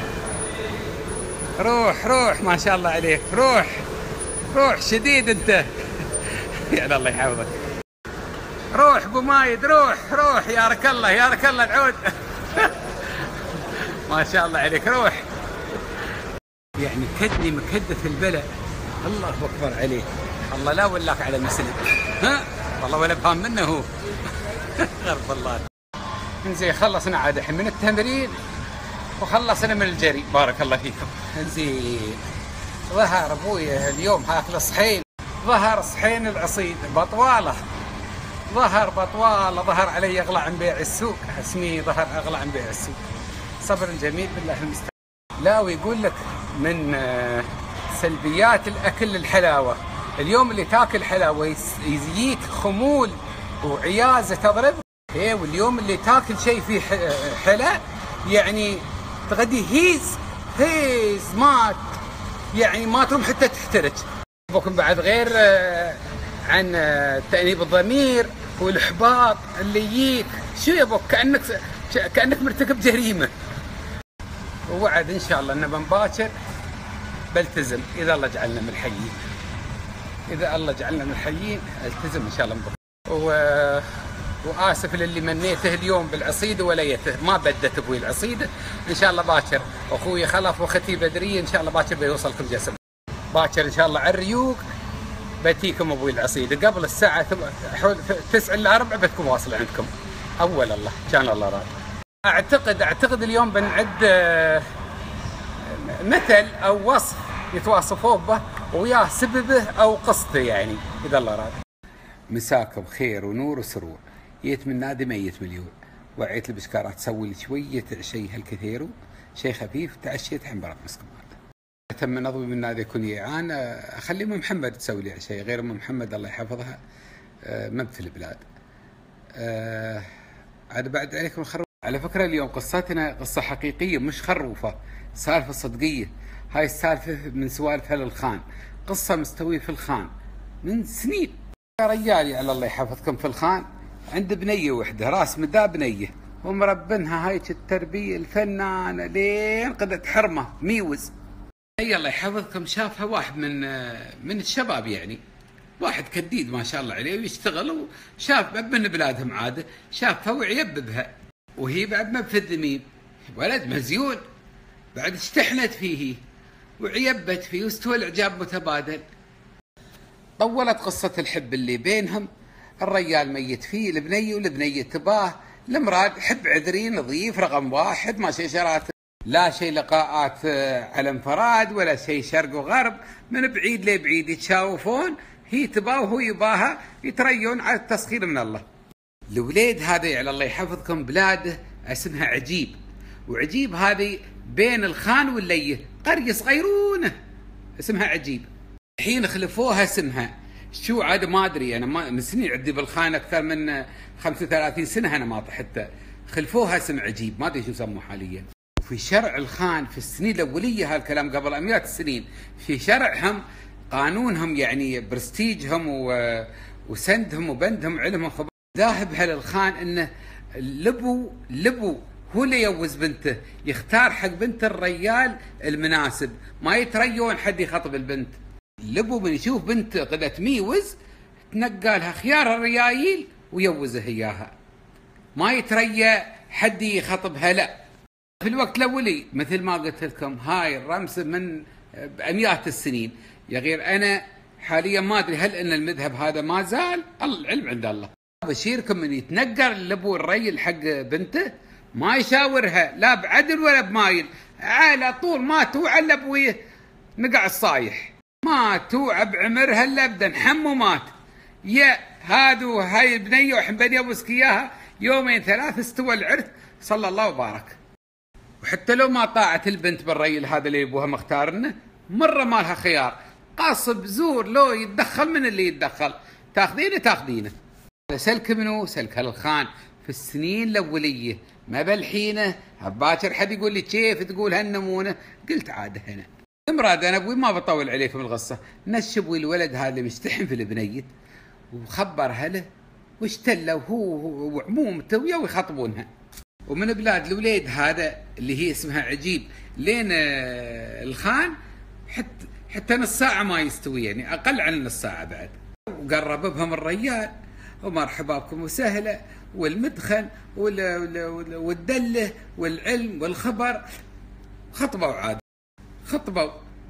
روح روح ما شاء الله عليك، روح روح شديد انت. يعني الله يحفظك. روح ابو مايد روح روح، يارك الله يارك الله العود. ما شاء الله عليك روح. يعني كدني مكدة البلاء، الله اكبر عليك، الله لا ولاك على مسلم، ها والله ولا بهام منه هو. غرب الله. انزين خلصنا عاد الحين من التمرين وخلصنا من الجري، بارك الله فيكم. انزين ظهر ابوي اليوم هاكل صحين، ظهر صحين العصيد بطواله، ظهر بطواله، ظهر علي اغلى عن بيع السوق، اسمي ظهر اغلى عن بيع السوق. صبر جميل بالله المستعان. لا ويقول لك من سلبيات الاكل الحلاوه، اليوم اللي تاكل حلاوه يجيك خمول وعيازه تضرب، ايه واليوم اللي تاكل شيء فيه حلا يعني تغدي هيز هيز مات يعني ما تروم حتى تحترج. بكم بعد غير عن تأنيب الضمير والاحباط اللي يجيك، شو يبوك كانك كانك مرتكب جريمه. ووعد ان شاء الله انه بنباكر بلتزم اذا الله جعلنا من الحيين، اذا الله جعلنا من الحيين التزم ان شاء الله بكره. و... واسف للي منيته اليوم بالعصيده وليته، ما بدت ابوي العصيده، ان شاء الله باكر اخوي خلف واختي بدريه ان شاء الله باكر بيوصلكم جسم، باكر ان شاء الله على الريوق باتيكم ابوي العصيده قبل الساعه حول تسعة الا ربع بتكون واصله عندكم. اول الله كان الله راضي. اعتقد اعتقد اليوم بنعد مثل او وصف يتواصفون به وياه سببه او قصته يعني اذا الله راضي. مساكم خير ونور وسرور، جيت من نادي ميت مليون، وعيت البشكارات تسوي لي شويه شيء هالكثير شيء خفيف، تعشيت الحين برا مسكمات. تم نضوي من نادي يكون جيعان، اخلي ام محمد تسوي لي شيء، غير ام محمد الله يحفظها ما في البلاد. أه عاد بعد عليكم الخروف. على فكره اليوم قصتنا قصه حقيقيه مش خروفه، سالفه صدقيه. هاي السالفه من سوالف هل الخان، قصه مستويه في الخان من سنين. يا رجالي على الله يحفظكم في الخان عند بنيه وحده راس مدى بنيه، ومربنها هايك التربيه الفنانه لين قدت حرمه ميوز. اي الله يحفظكم شافها واحد من من الشباب يعني، واحد كديد ما شاء الله عليه ويشتغل، وشاف من بلادهم عاده، شافها وعيببها، وهي بعد ما بفذمين ولد مزيون، بعد اشتحنت فيه وعيبت فيه واستوى الاعجاب متبادل. طولت قصة الحب اللي بينهم، الرجال ميت فيه البنية والبنية تباه، المراد حب عذري نظيف رقم واحد، ما شي شرات لا شيء لقاءات على انفراد ولا شيء شرق وغرب، من بعيد لبعيد يتشاوفون، هي تباه وهو يباها، يتريون على التسخير من الله. الوليد هذا على الله يحفظكم بلاده اسمها عجيب، وعجيب هذه بين الخان والليه، قرية صغيرونه اسمها عجيب. الحين خلفوها اسمها شو عاد ما ادري انا، ما من سنين عندي بالخان اكثر من خمسة وثلاثين سنه انا ما طحت. خلفوها اسم عجيب ما ادري شو سموه حاليا. في شرع الخان في السنين الاوليه، هالكلام قبل مئات السنين، في شرعهم قانونهم يعني برستيجهم وسندهم وبندهم علمهم خبر ذاهبها للخان انه لبو لبو هو اللي يوز بنته، يختار حق بنت الريال المناسب، ما يتريون حد يخطب البنت. لبو من يشوف بنته قد تميوز تنقى لها خيار الريايل ويوزها اياها، ما يتريى حد يخطبها. لا في الوقت الاولي مثل ما قلت لكم هاي الرمز من مئات السنين. يا غير انا حاليا ما ادري هل ان المذهب هذا ما زال، العلم عند الله. بشيركم من يتنقر لابو الريل حق بنته ما يشاورها لا بعدل ولا بمايل، على طول ما توعى الا ابويه نقع الصايح، ما توعى بعمرها الا ابدا حم ومات. يا هادو هاي البنيه وحنبني ابوسك اياها يومين ثلاث استوى العرس صلى الله وبارك. وحتى لو ما طاعت البنت بالريل هذا اللي ابوها مختارنه، مره ما لها خيار، قاصب زور لو يتدخل من اللي يتدخل، تاخذينه تاخذينه. سلك منو؟ سلك هالخان في السنين الاوليه، ما بالحينه باكر حد يقول لي كيف تقول هالنمونه؟ قلت عاد هنا مراد انا ابوي ما بطول عليكم القصه. نشبوا الولد هذا اللي مستحن في البنيه وخبر هله واشتلوا هو وعمومته ويا ويخطبونها. ومن بلاد الوليد هذا اللي هي اسمها عجيب لين الخان حتى حتى نص ساعه ما يستوي، يعني اقل عن نص ساعه بعد. وقرب بهم الريال ومرحبا بكم وسهلا والمدخن والدله والعلم والخبر. خطبوا عاد خطبوا.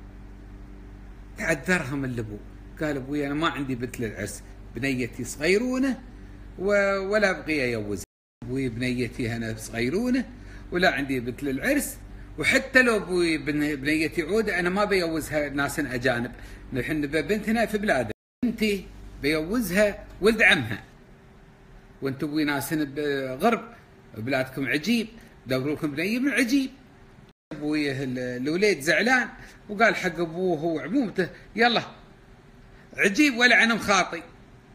تعذرهم اللبو، قال ابوي انا ما عندي بنت للعرس، بنيتي صغيرونه ولا ابغي اجوزها. ابوي بنيتي انا صغيرونه ولا عندي بنت للعرس، وحتى لو ابوي بنيتي عوده انا ما بيوزها ناس اجانب، نحن بنتنا في بلادنا، بنتي بيوزها ولد عمها، وانتم ابوي ناس بغرب بلادكم عجيب، دوروا لكم بنيه من عجيب. ابوي الوليد زعلان وقال حق ابوه وعمومته يلا عجيب ولا عنهم خاطي،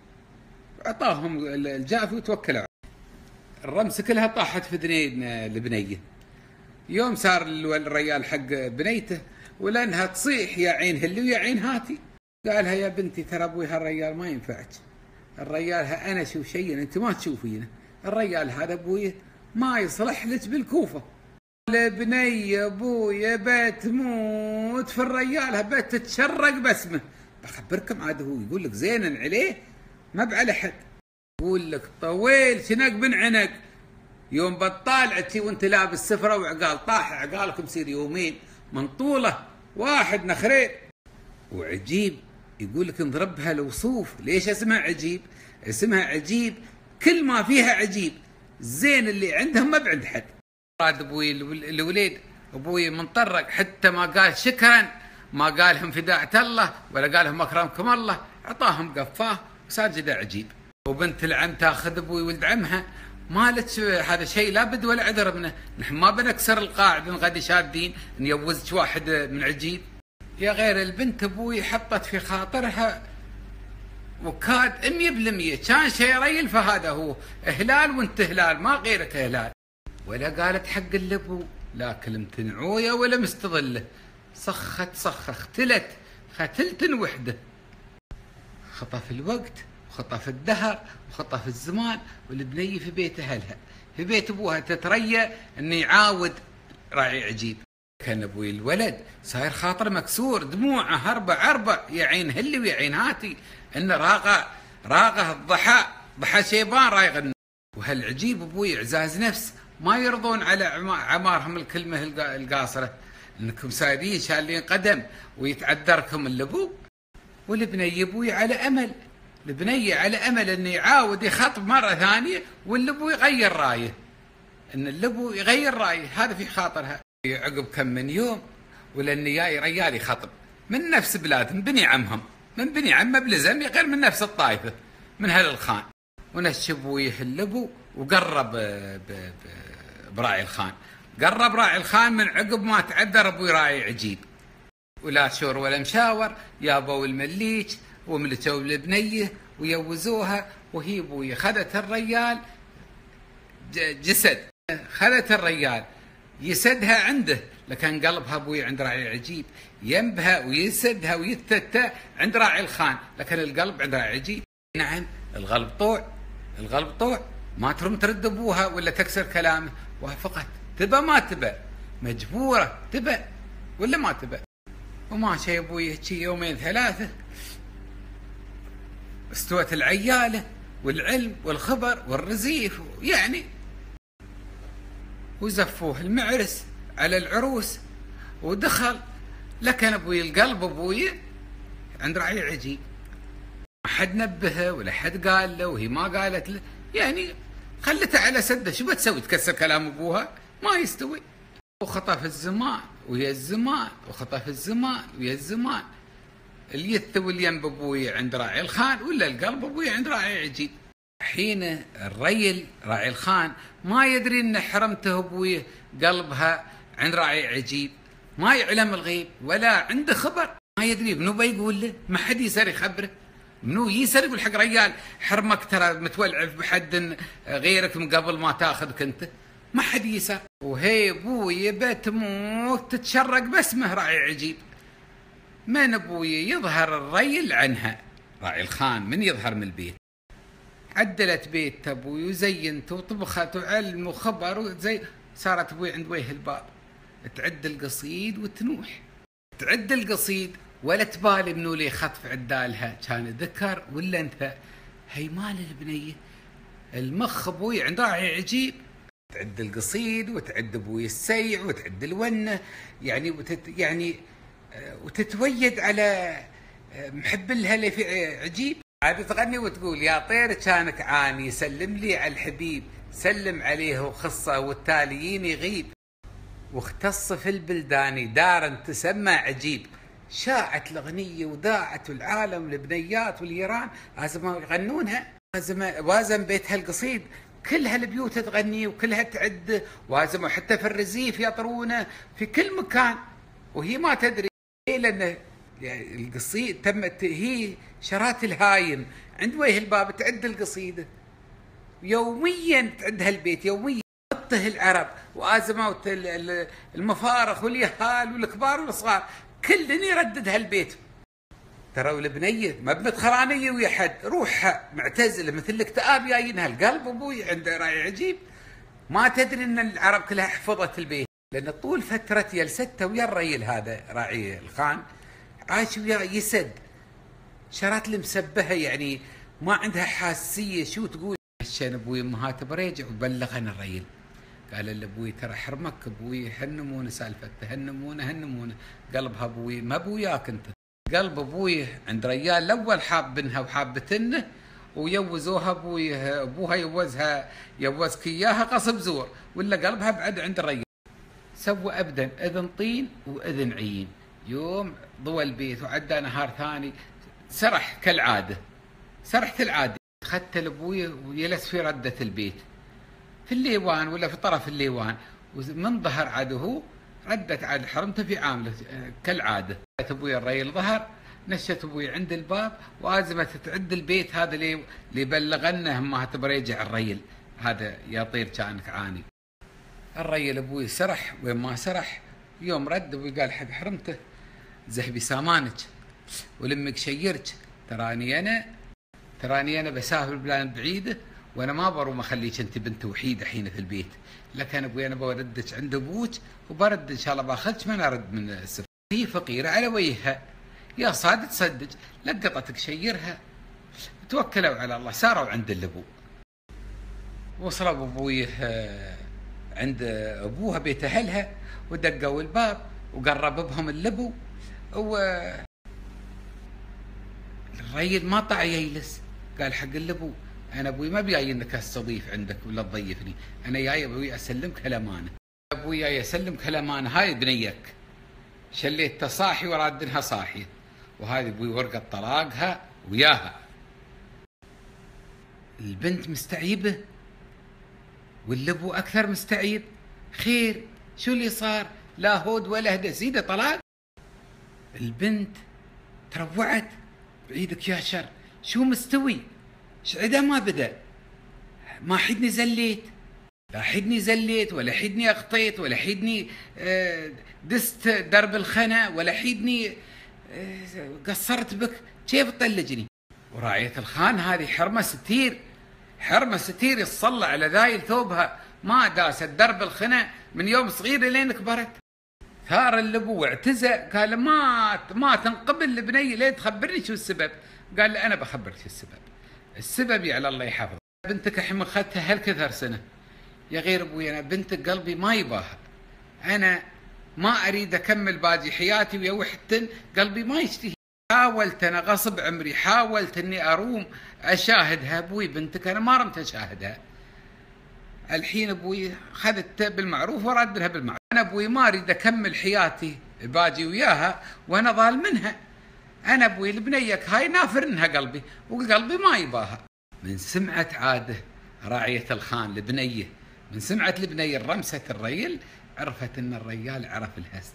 اعطاهم الجافي وتوكلوا. الرمس كلها طاحت في ذنين البنيه. يوم صار الريال حق بنيته ولانها تصيح يا عين هلي ويا عين هاتي، قالها يا بنتي ترى ابوي هالريال ما ينفعك، الريال ها انا اشوف شيء انت ما تشوفينه، الريال هذا ابوي ما يصلح لك بالكوفه. البنيه ابوي بتموت في الريال بيت تتشرق باسمه. بخبركم عاد هو يقول لك زينا عليه ما بعلى حد، يقول لك طويل شنق بن عنق، يوم بتطالعك وانت لابس سفره وعقال طاح عقالكم يصير يومين من طوله واحد نخرين. وعجيب يقول لك نضربها الوصوف. ليش اسمها عجيب؟ اسمها عجيب كل ما فيها عجيب، الزين اللي عندهم ما بعند حد. راد ابوي الوليد ابوي منطرق، حتى ما قال شكرا، ما قالهم فداعة الله ولا قالهم اكرمكم الله، اعطاهم قفاه وصار جدا عجيب. وبنت العم تاخذ ابوي ولد عمها، مالك هذا شيء لا بد ولا عذر منه، نحن ما بنكسر القاعده غادي شادين نيوزك واحد من عجيب. يا غير البنت ابوي حطت في خاطرها وكاد مية بالمية كان شيء ريل، فهذا هو هلال وانت هلال ما غيرك هلال. ولا قالت حق اللبو لا كلمة نعوية ولا مستظلة، صخت صخة اختلت ختلت وحدة. خطف الوقت وخطف الدهر وخطف الزمان، والبنية في بيت أهلها في بيت أبوها تتريى أنه يعاود راعي عجيب. كان أبوي الولد صاير خاطر مكسور، دموعه أربع أربع يا عين هلي ويا عين هاتي، إنه راقة راقة الضحى ضحى شيبان رايغ. وهالعجيب أبوي إعزاز نفس، ما يرضون على عمارهم الكلمة القاصرة، انكم سايرين شالين قدم ويتعذركم اللبو. والبنية ابوي على امل، البنية على امل انه يعاود يخطب مرة ثانية واللبو يغير رايه، ان اللبو يغير رايه، هذا في خاطرها. عقب كم من يوم ولان جاي ريال يخطب من نفس بلادهم، بني عمهم من بني عمه بلزم غير من نفس الطائفة من هل الخان. ونشب ويه اللبو وقرب براعي الخان، قرب راعي الخان من عقب ما تعذر ابوي راعي عجيب. ولا شور ولا مشاور، جابوا المليج وملتوا البنيه ويوزوها، وهي ابوي خذت الريال جسد، خذت الريال يسدها عنده، لكن قلبها ابوي عند راعي عجيب، ينبها ويسدها ويتتة عند راعي الخان، لكن القلب عند راعي عجيب. نعم القلب طوع، القلب طوع، ما ترم ترد ابوها ولا تكسر كلامه. وافقت، تبى ما تبى، مجبوره تبى ولا ما تبى. وماشي ابوي هيك يومين ثلاثه، استوت العياله والعلم والخبر والرزيف يعني، وزفوه المعرس على العروس ودخل. لكن ابوي القلب ابوي عند راعي عجيب، ما حد نبهه ولا حد قال له وهي ما قالت له، يعني خلته على سده. شو بتسوي؟ تكسر كلام ابوها؟ ما يستوي. وخطف الزمان ويا الزمان، وخطف الزمان ويا الزمان. اليث واليم ابوي عند راعي الخان، ولا القلب ابوي عند راعي عجيب. حين الريل راعي الخان ما يدري ان حرمته ابوي قلبها عند راعي عجيب، ما يعلم الغيب ولا عنده خبر، ما يدري منو بيقول له، ما حد يسر يخبره. منو يسر يقول حق ريال حرمك ترى متولعف بحد غيرك من قبل ما تاخذك انت، ما حد يسر. وهي ابوي بتموت تتشرق باسمه راعي عجيب. من ابوي يظهر الريل عنها راعي الخان، من يظهر من البيت. عدلت بيت ابوي وزينت وطبخت وعلم وخبر وزي، صارت ابوي عند وجه الباب تعد القصيد وتنوح، تعد القصيد ولا تبالي منو اللي خطف عدالها، كان ذكر ولا انثى. هي مال البنيه، المخ ابوي عند راعي عجيب. تعد القصيد وتعد ابوي السيع وتعد الونه يعني، وتت يعني وتتويد على محب لها اللي في عجيب. عاد تغني وتقول يا طير كانك عاني، سلم لي على الحبيب، سلم عليه وخصه والتاليين يغيب. واختص في البلدان دار تسمى عجيب، شاعت الاغنيه وذاعت العالم البنيات واليران لازم يغنونها، لازم وازم بيتها القصيد كلها البيوت تغني وكلها تعد، وازم حتى في الرزيف يطرونه في كل مكان وهي ما تدري. لان يعني القصيد تمت، هي شرات الهايم عند وجه الباب تعد القصيده يوميا، تعدها البيت يوميا. طه العرب وازمات المفارخ واليهال والكبار والصغار كلن يرددها البيت. ترى والبنيه ما بنت خرانيه ويا حد، روحها معتزله مثل الاكتئاب جايينها. القلب ابوي عنده راعي عجيب، ما تدري ان العرب كلها حفظت البيت، لان طول فتره جلسته ويا الريل هذا راعي الخان عايش وياه يسد، شرات المسبهه يعني ما عندها حاسيه. شو تقول؟ عشان ابوي امهات بريجع وبلغنا الريل، قال له ابوي ترى حرمك ابوي، هنمونا سالفته، هنمونا هنمونا. قلبها ابوي ما بوياك انت، قلب ابوي عند ريال الاول حابنها وحابتنه، ويوزوها ابوي، ابوها يوزها يوزك اياها قصب زور، ولا قلبها بعد عند الريال. سوى ابدا اذن طين واذن عين. يوم ضوى البيت وعدى نهار ثاني، سرح كالعاده، سرحت العاده. اخذت لابوي ويلس في رده البيت في الليوان ولا في طرف الليوان، ومن ظهر عاده ردت عاد حرمته في عامله كالعاده. ابوي الريل ظهر، نشت ابوي عند الباب وازمت تعد البيت هذا اللي اللي بلغنه امها بريجع الريل هذا يا طير كانك عاني. الريل ابوي سرح وين ما سرح، يوم رد ابوي قال حق حرمته ذهبي سامانك ولمك شيرك، تراني انا تراني انا بسافر بلاد بعيده، وانا ما بروم اخليك انت بنت وحيده حين في البيت، لكن ابوي انا بردك عند ابوك وبرد ان شاء الله باخذك من ارد من السفر. هي فقيره على وجهها، يا صادق تصدق لقطتك شيرها. توكلوا على الله، ساروا عند الابو، وصلوا ابويه عند ابوها بيت اهلها ودقوا الباب وقرب بهم الابو، و الريل ما طاع يجلس، قال حق الابو انا ابوي ما بيجي انك استضيف عندك ولا تضيفني، انا جاي ابوي اسلمك الامانه. ابوي جاي اسلمك الامانه، هاي بنيك شليتها صاحي ورادنها صاحيه، وهذه ابوي ورقه طلاقها وياها. البنت مستعيبه والابو اكثر مستعيب. خير شو اللي صار؟ لا هود ولا هدى، زيده طلاق. البنت تروعت بعيدك يا شر، شو مستوي؟ شعده ما بدا، ما حدني زليت، لا حدني زليت ولا حدني اغطيت ولا حدني دست درب الخنا ولا حدني قصرت بك، كيف تطلجني؟ وراعية الخان هذه حرمة ستير، حرمة ستير يصلى على ذايل ثوبها، ما داست درب الخنا من يوم صغيرة لين كبرت. ثار الابو واعتزى، قال ما ما تنقبل البنية لين تخبرني شو السبب. قال له انا بخبرك شو السبب، السبب على الله يحفظك، بنتك الحين اخذتها هالكثر سنة يا غير ابوي، انا بنتك قلبي ما يباها، انا ما اريد اكمل باقي حياتي ويا وحدة قلبي ما يشتهي. حاولت انا غصب عمري، حاولت اني اروم اشاهدها، ابوي بنتك انا ما رمت اشاهدها. الحين ابوي اخذتها بالمعروف ورد لها بالمعروف، انا ابوي ما اريد اكمل حياتي باجي وياها وانا ضال منها. انا ابوي البنيك هاي نافرنها قلبي وقلبي ما يباها. من سمعت عاده راعية الخان لبنيه، من سمعت البنيه رمسة الريل، عرفت ان الريال عرف الهست،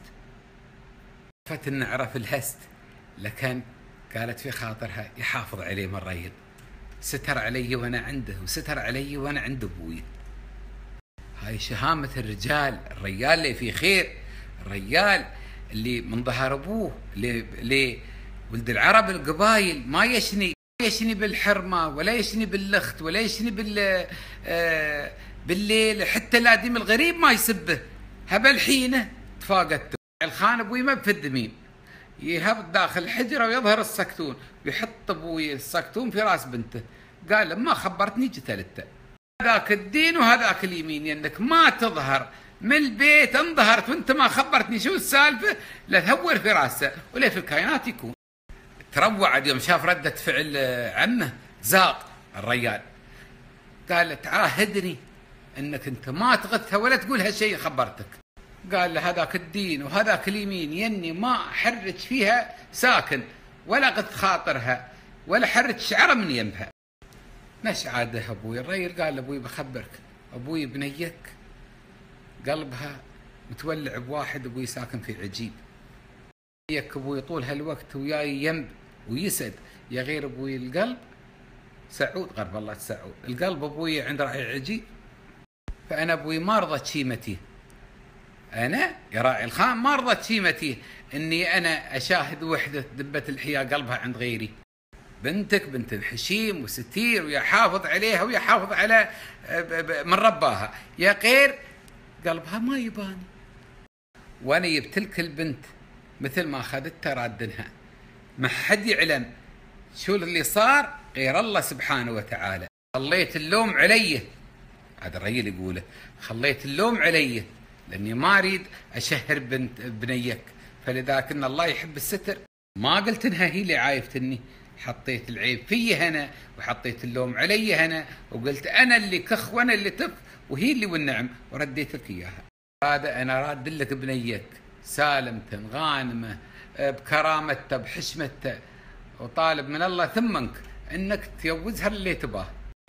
عرفت ان عرف الهست، لكن قالت في خاطرها يحافظ عليه من الريل، ستر علي وانا عنده وستر علي وانا عند ابوي. هاي شهامة الرجال، الرجال اللي في خير، الرجال اللي من ظهر ابوه، اللي, اللي ولد العرب القبايل ما يشني يشني بالحرمة ولا يشني باللخت ولا يشني بال آه بالليل، حتى الاديم الغريب ما يسبه. هبل حينه تفاقدت الخان ابوي ما بفد ميم، يهبط داخل الحجره ويظهر السكتون ويحط ابوي السكتون في راس بنته. قال لما خبرتني قتلته، هذاك الدين وهذاك اليمين، انك ما تظهر من البيت، انظهرت وانت ما خبرتني شو السالفه لا تهور في راسه ولا في الكائنات يكون. تروع يوم شاف ردة فعل عمه، زاق الريال، قال تعاهدني انك انت ما تغثها ولا تقول هالشيء خبرتك. قال له هذاك الدين وهذاك اليمين يني ما حرج فيها ساكن ولا غث خاطرها ولا حرج شعره من يمها. مش عاده ابوي الريل، قال ابوي بخبرك، ابوي بنيك قلبها متولع بواحد، ابوي ساكن في عجيب، يك ابوي طول هالوقت وياي ينب ويسد، يا غير ابوي القلب سعود غرب الله تسعود، القلب ابوي عند راعي عجيب، فانا ابوي ما رضت شيمتي، انا يا راعي الخان ما رضت شيمتي اني انا اشاهد وحده دبه الحياه قلبها عند غيري. بنتك بنت الحشيم وستير ويحافظ عليها ويحافظ على من رباها، يا غير قلبها ما يباني، وانا جبت البنت مثل ما اخذتها رادنها، ما حد يعلم شو اللي صار غير الله سبحانه وتعالى. خليت اللوم علي، هذا الرجل يقوله، خليت اللوم علي لاني ما اريد اشهر بنت بنيك، فلذاك ان الله يحب الستر، ما قلت انها هي اللي عايفتني، حطيت العيب في هنا وحطيت اللوم علي هنا، وقلت انا اللي كخ وانا اللي تف وهي اللي والنعم، ورديت لك اياها. هذا انا راد لك بنيك سالمة غانمة بكرامته بحشمته، وطالب من الله ثمنك انك تجوزها اللي تباه.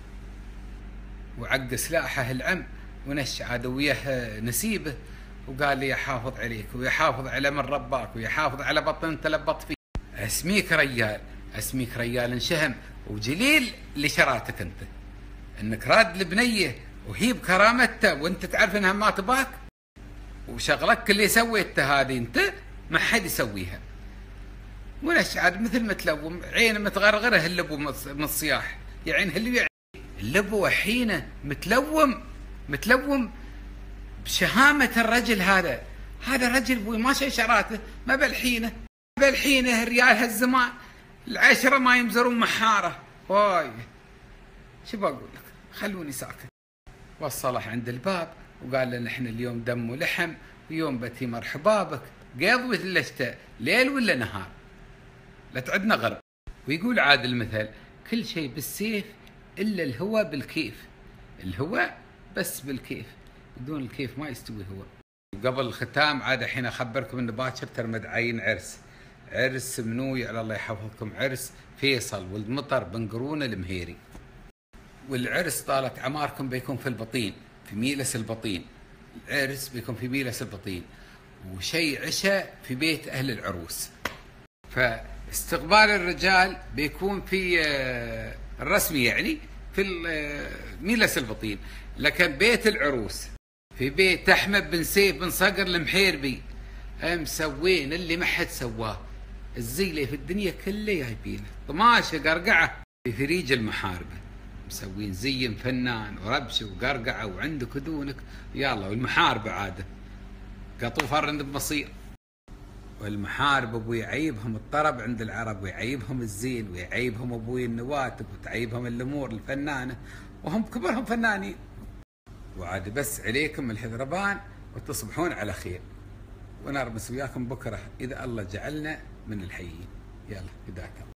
وعق سلاحه العم ونش عدويه نسيبه، وقال لي يحافظ عليك ويحافظ على من رباك ويحافظ على بطن تلبط فيه. اسميك ريال، اسميك ريال انشهم وجليل لشراتك انت، انك راد البنيه وهي بكرامته وانت تعرف انها ما تباك، وشغلك اللي سويته هذه انت ما حد يسويها. ونش عاد مثل متلوم عينه متغرغره اللبو من الصياح، يا عين اللي يعني اللبو حينه متلوم متلوم بشهامه الرجل هذا، هذا رجل ابوي ما شي شراته، ما بالحينه ما بالحينه ريال هالزمان العشره ما يمزرون محاره. واي شو بقول لك، خلوني ساكت. وصله عند الباب وقال له نحن اليوم دم ولحم ويوم بتي مرحبا بك، قيض ولا شتاء ليل ولا نهار لا تعدنا غرب. ويقول عاد المثل كل شيء بالسيف الا الهوى بالكيف، الهوى بس بالكيف، بدون الكيف ما يستوي هو. وقبل الختام عاد الحين اخبركم ان باكر ترى مدعين عرس، عرس منوي على الله يحفظكم، عرس فيصل ولد مطر بن قرون المهيري. والعرس طالت عماركم بيكون في البطين، في ميلس البطين، العرس بيكون في ميلس البطين، وشيء عشاء في بيت اهل العروس. فاستقبال الرجال بيكون في آه، الرسمي يعني في ال- آه، ميلا سلبطين، لكن بيت العروس في بيت احمد بن سيف بن صقر المحيربي مسوين اللي ما حد سواه، الزي اللي في الدنيا كله جايبينه، طماشه قرقعه في فريج المحاربه، مسوين زي فنان وربشه وقرقعه وعندك ودونك يلا. والمحاربه عاده قطوف عند بمصير، والمحارب ابوي يعيبهم الطرب عند العرب، ويعيبهم الزين، ويعيبهم ابوي النواتب، وتعيبهم الامور الفنانه، وهم كبرهم فنانين. وعاد بس عليكم الحذربان وتصبحون على خير، ونرمس وياكم بكره اذا الله جعلنا من الحيين. يلا فداك الله.